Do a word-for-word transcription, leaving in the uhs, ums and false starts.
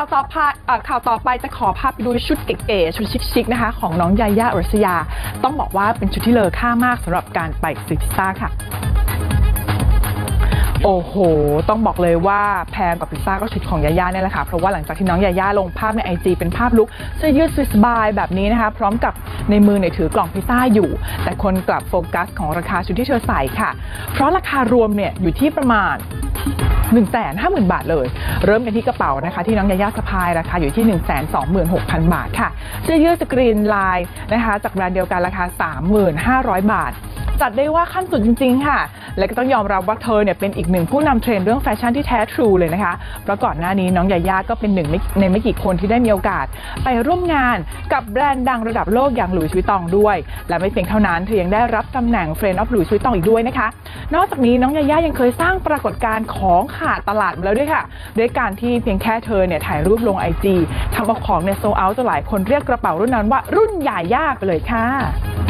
าวต่อไปข่าวต่อไปจะขอพาไปดูชุดเก๋ๆชุดชิคๆนะคะของน้องยายาอุรัสยาต้องบอกว่าเป็นชุดที่เลอค่ามากสำหรับการไปซื้อพิซซ่าค่ะโอ้โหต้องบอกเลยว่าแพงกว่าพิซซ่าก็ชุดของยาย่าเนี่ยแหละค่ะเพราะว่าหลังจากที่น้องยาย่าลงภาพใน ไอ จี เป็นภาพลุคเสื้อยืดสบายแบบนี้นะคะพร้อมกับในมือเนี่ยถือกล่องพิซซ่าอยู่แต่คนกลับโฟกัสของราคาชุดที่เธอใส่ค่ะเพราะราคารวมเนี่ยอยู่ที่ประมาณ หนึ่งแสนห้าหมื่น บาทเลยเริ่มกันที่กระเป๋านะคะที่น้องยาย่าสะพายราคาอยู่ที่ หนึ่งแสนสองหมื่นหกพัน บาทค่ะเสื้อยืดสกรีนลายนะคะจากแบรนด์เดียวกันราคา สามหมื่นห้าร้อย บาทจัดได้ว่าขั้นสุดจริงๆค่ะและก็ต้องยอมรับว่าเธอเนี่ยเป็นอีกหนึ่งผู้นำเทรนด์เรื่องแฟชั่นที่แท้ทรูเลยนะคะเพราะก่อนหน้านี้น้องยาย่าก็เป็นหนึ่งในไม่กี่คนที่ได้มีโอกาสไปร่วมงานกับแบรนด์ดังระดับโลกอย่างหลุยส์วิตตองด้วยและไม่เพียงเท่านั้นเธอยังได้รับตำแหน่ง Friend of หลุยส์วิตตองอีกด้วยนะคะนอกจากนี้น้องยาย่ายังเคยสร้างปรากฏการณ์ของขาดตลาดมาแล้วด้วยค่ะด้วยการที่เพียงแค่เธอเนี่ยถ่ายรูปลง ไอ จี ทำเอาของเนี่ยโซลด์เอาท์จนหลายคนเรียกกระเป๋ารุ่นนั้นว่ารุ่นยาย่าไปเลยค่ะ